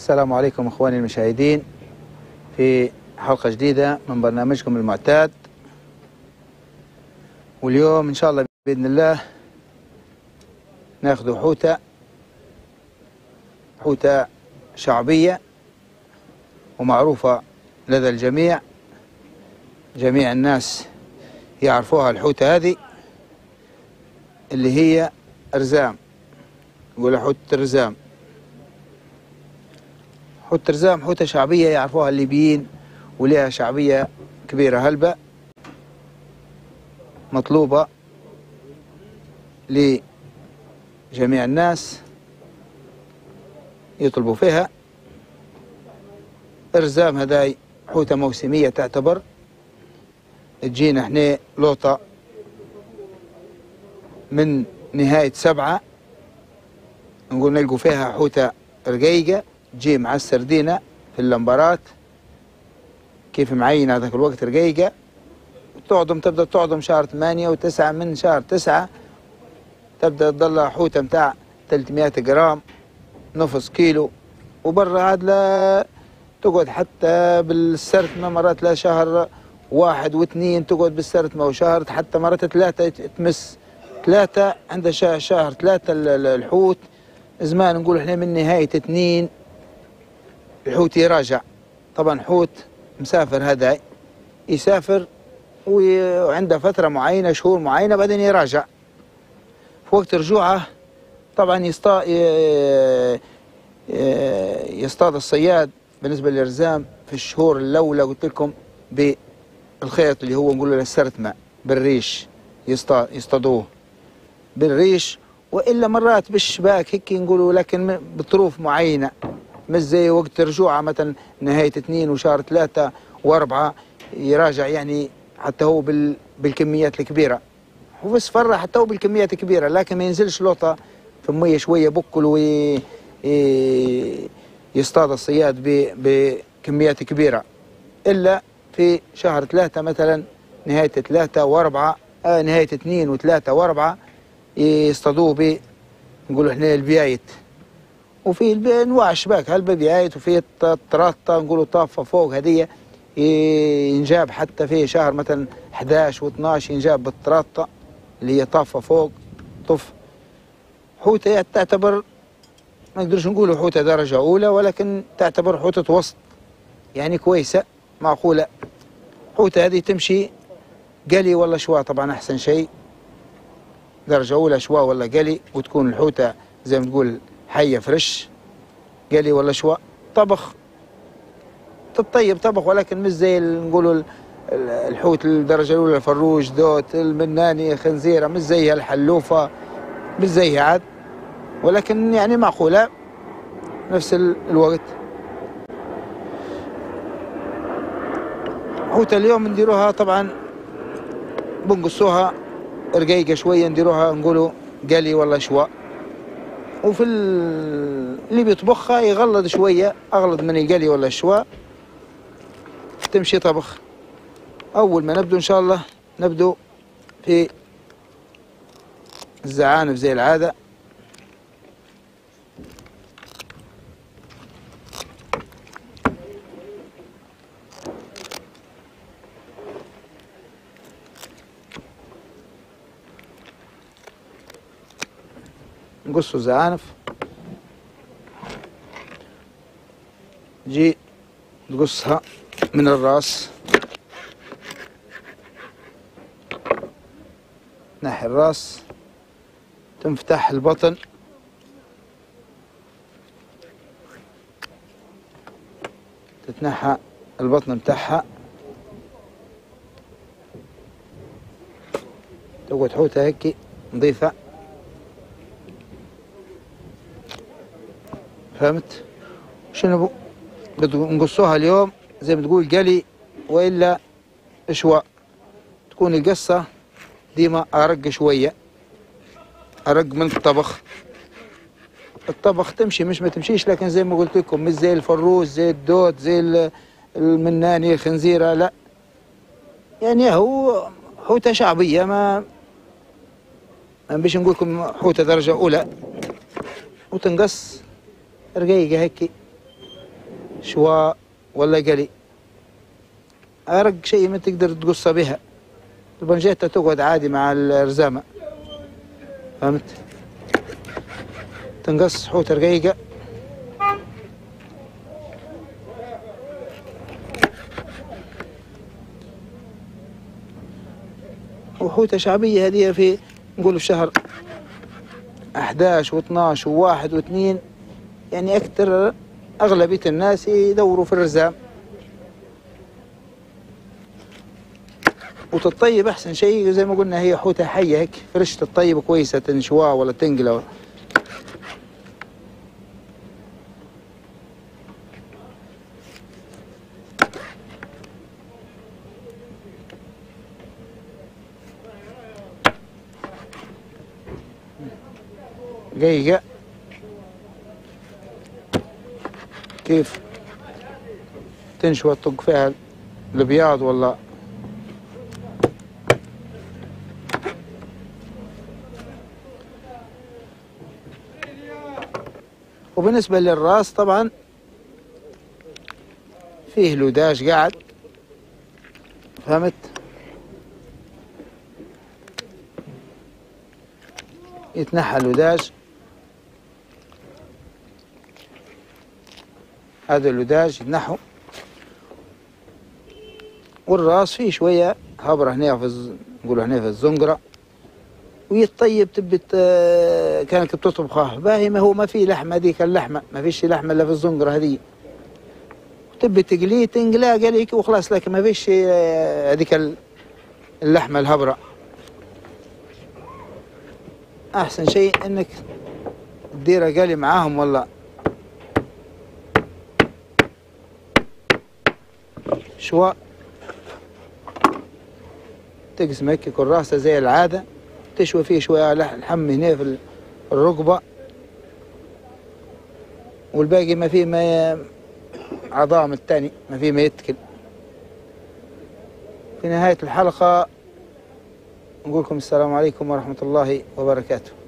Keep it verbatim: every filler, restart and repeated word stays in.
السلام عليكم اخواني المشاهدين في حلقة جديدة من برنامجكم المعتاد. واليوم ان شاء الله باذن الله ناخذ حوتة حوتة شعبية ومعروفة لدى الجميع، جميع الناس يعرفوها. الحوتة هذه اللي هي رزام، نقولها حوتة الرزام. حوتة الرزام حوتة شعبية يعرفوها الليبيين ولها شعبية كبيرة هلبة، مطلوبة لجميع الناس يطلبوا فيها. الرزام هذاي حوتة موسمية تعتبر، تجينا احنا لوطة من نهاية سبعة، نقول نلقوا فيها حوتة رقيقة تجي مع السردينة في اللمبرات كيف معين هذاك الوقت رقيقة، تعضم تبدأ تعضم شهر ثمانية وتسعة، من شهر تسعة تبدأ تضل حوتة متاع ثلاثمائة جرام نص كيلو، وبرا عاد لا تقعد حتى بالسرتمة مرات لا شهر واحد واثنين تقعد بالسرتمة، وشهر حتى مرات ثلاثة تمس ثلاثة عند شهر ثلاثة الحوت. زمان نقول احنا من نهاية اثنين الحوت يراجع. طبعا حوت مسافر هذا يسافر وعنده فترة معينة شهور معينة بعدين يراجع. في وقت رجوعه طبعا يصطاد يصطاد الصياد بالنسبة للرزام في الشهور الأولى قلت لكم بالخيط اللي هو نقول له السرتمة بالريش، يصطادوه بالريش، وإلا مرات بالشباك هيك نقولوا، لكن بظروف معينة مش زي وقت رجوعه مثلا نهاية اثنين وشهر ثلاثة وأربعة يراجع، يعني حتى هو بال بالكميات الكبيرة، هو بس فرة حتى هو بالكميات الكبيرة، لكن ما ينزلش لوطة في المية شوية بكل ويصطاد الصياد بكميات كبيرة، إلا في شهر ثلاثة مثلا نهاية ثلاثة وأربعة آه نهاية اثنين وثلاثة وأربعة يصطادوه ب نقولوا احنا البيايت، وفي انواع الشباك هلبة بيايت، وفي الطراطة نقولوا طافة فوق هدية ينجاب حتى في شهر مثلا أحد عشر و12 ينجاب بالطراطة اللي هي طافة فوق طف. حوتة تعتبر ما نقدرش نقولوا حوتة درجة أولى، ولكن تعتبر حوتة وسط يعني كويسة معقولة. حوتة هذه تمشي قلي ولا شواء، طبعا أحسن شيء درجة أولى شواء ولا قلي، وتكون الحوتة زي ما تقول حية فريش، قلي ولا شواء. طبخ تطيب طبخ، ولكن مش زي نقولوا الحوت الدرجة الأولى الفروج ذوت المناني خنزيرة، مش زيها الحلوفة، مش زيها عاد، ولكن يعني معقولة نفس الوقت. حوتة اليوم نديروها طبعا بنقصوها رقيقة شوية، نديروها نقولوا قلي ولا شواء، وفي اللي بيطبخها يغلظ شوية أغلظ من القلي ولا الشواء تمشي طبخ. أول ما نبدو إن شاء الله نبدو في الزعانف زي العادة. نقصوا الزعانف، جي تقصها من الراس، ناحي الراس تنفتح البطن، تتنحى البطن بتاعها، تقعد حوتة هيك نظيفة. فهمت شنو نقصوها اليوم؟ زي ما تقول قلي والا شواء، تكون القصة ديما ارق شوية، ارق من الطبخ. الطبخ تمشي مش ما تمشيش، لكن زي ما قلت لكم مش زي الفروج زي الدود زي المناني الخنزيرة، لا يعني هو حوتة شعبية، ما ما بيش نقول لكم حوتة درجة أولى، وتنقص رقيقة هيك شواء ولا قلي. أرق شيء ما تقدر تقصها بها، البنجيتة تقعد عادي مع الرزامة، فهمت؟ تنقص حوتة رقيقة وحوتة شعبية هذه في نقول في شهر أحداش واثناش وواحد واثنين، يعني أكثر أغلبية الناس يدوروا في الرزام. وتطيب أحسن شيء زي ما قلنا هي حوتة حية هيك فرش تطيب كويسة تنشواه ولا تنقله. دقيقة كيف تنشوى تطق فيها البياض ولا وبالنسبة للراس طبعا فيه لوداج قاعد، فهمت؟ يتنحى اللوداج، هذا اللوداج يتنحو، والراس فيه شوية هبرة هنا في الز... نقولوا هنا في الزنقرة، ويتطيب تبي كانك بتطبخه باهي، ما هو ما فيه لحمة هذيك اللحمة، ما فيش لحمة إلا في الزنقرة هذي، تبي تقليه تنقلاه قليك وخلاص، لكن ما فيش هذيك اللحمة الهبرة. أحسن شيء إنك تديره قلي معاهم ولا شواء، تقسم هيك يكون راسه زي العادة، تشوي فيه شوية لحم هنا في الرقبة، والباقي ما فيه ما عظام الثاني ما فيه ما يتكل. في نهاية الحلقة نقول لكم السلام عليكم ورحمة الله وبركاته.